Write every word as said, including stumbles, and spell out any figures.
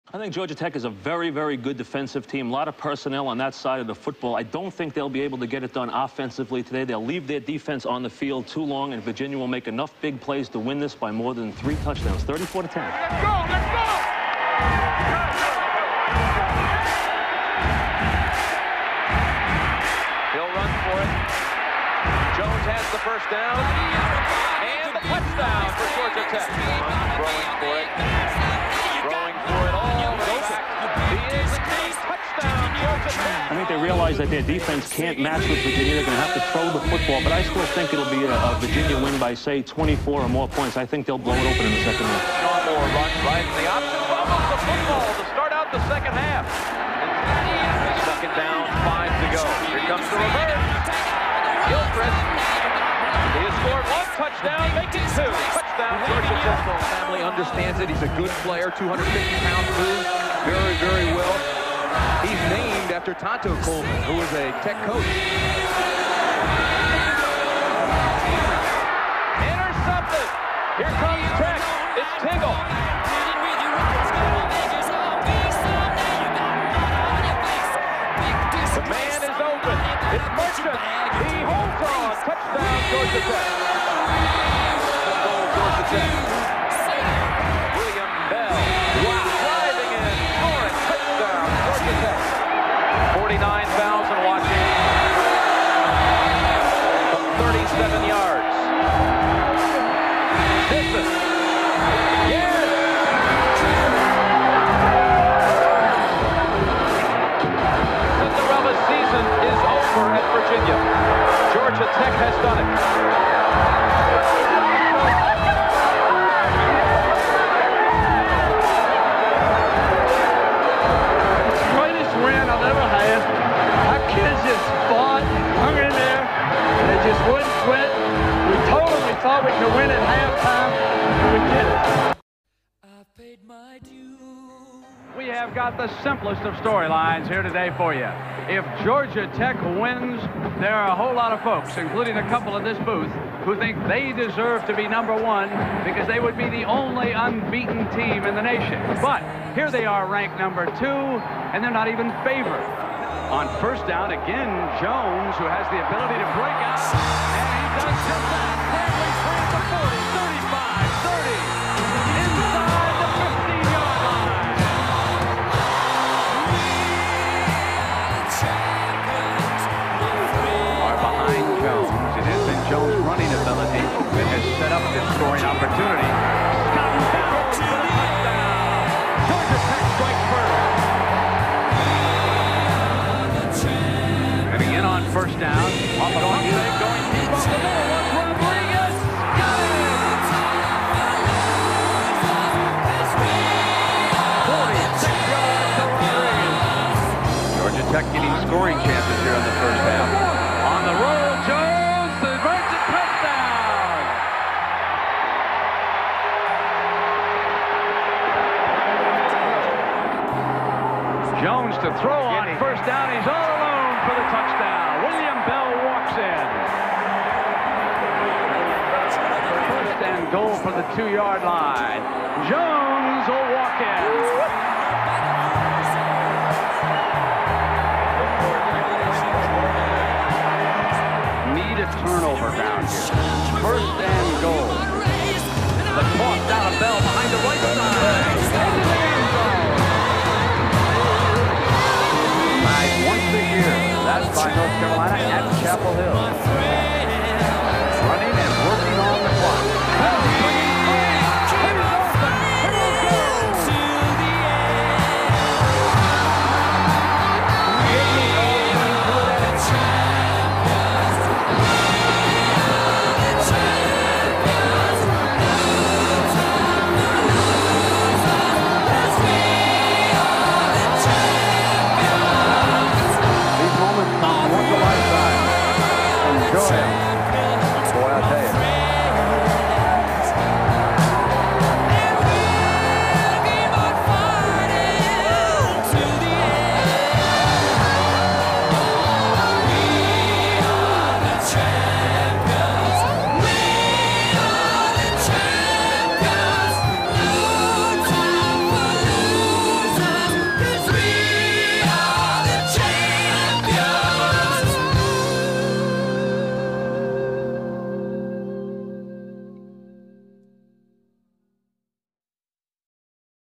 I think Georgia Tech is a very, very good defensive team. A lot of personnel on that side of the football. I don't think they'll be able to get it done offensively today. They'll leave their defense on the field too long, and Virginia will make enough big plays to win this by more than three touchdowns, thirty-four to ten. Let's go, let's go! He'll run for it. Jones has the first down, and the touchdown for Georgia Tech. Throwing for it. Throwing for it all the way back. He is a touchdown, Georgia Tech. I think they realize that their defense can't match with Virginia. They're going to have to throw the football, but I still think it'll be a, a Virginia win by, say, twenty-four or more points. I think they'll blow it open in the second half. Sean Moore runs right in the option, fumbles the football to start out the second half. Second down, five to go. Here comes the reverse. Gilchrist. He has scored one touchdown, making two. Touchdown, Georgia Tech. Family understands it. He's a good player, two hundred fifty pound dude. Very, very well. He's named after Tonto Coleman, who was a Tech coach. Intercepted. Here comes Tech. It's Tingle. The man is open. It's Merchant. He holds on. Touchdown, Georgia Tech. Goal, Georgia Tech. William Bell. Wow. Driving in. Scoring. Touchdown, Georgia Tech. forty-nine thousand watching from thirty-seven yards. Distance. Yes. Cinderella season is over at Virginia. Georgia Tech has done it. Greatest win I've ever had. Our kids just fought, hung in there. They just wouldn't quit. We told them we thought we could win at halftime, and we did it. I paid my dues. We have got the simplest of storylines here today for you. If Georgia Tech wins, there are a whole lot of folks, including a couple in this booth, who think they deserve to be number one because they would be the only unbeaten team in the nation. But here they are ranked number two, and they're not even favored. On first down, again, Jones, who has the ability to break out, and he does just that. Family free at the forty, thirty-five, thirty, inside the fifteen-yard line. Are behind Jones. It has been Jones' running ability that has set up this scoring opportunity. Scott Bell for the touchdown. Georgia Tech strikes first. And again on first down. Off a long leg, going deep off the middle. What's Rodriguez? Got it! forty-six yards to Rodriguez. Georgia Tech getting scoring chances here in the first half. On the roll, Jones, the Merchant touchdown. Jones to throw on first down. He's all alone for the touchdown. William Bell walks in. First and goal for the two-yard line. Jones will walk in. Need a turnover down here. First and goal. The toss down to Bell behind the right side. Into the end zone. Nice once a year. That's by North Carolina at Chapel Hill.